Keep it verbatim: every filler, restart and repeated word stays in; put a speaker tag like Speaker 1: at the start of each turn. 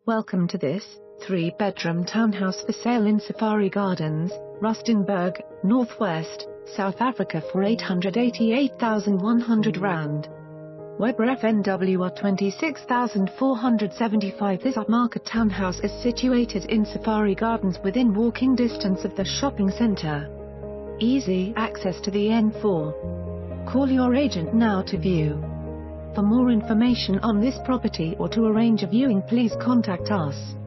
Speaker 1: Welcome to this three-bedroom townhouse for sale in Safari Gardens, Rustenburg, Northwest, South Africa for eight hundred eighty-eight thousand one hundred rand. Web Ref N W R two six four seven five. This upmarket townhouse is situated in Safari Gardens within walking distance of the shopping center. Easy access to the N four. Call your agent now to view. For more information on this property or to arrange a viewing, please contact us.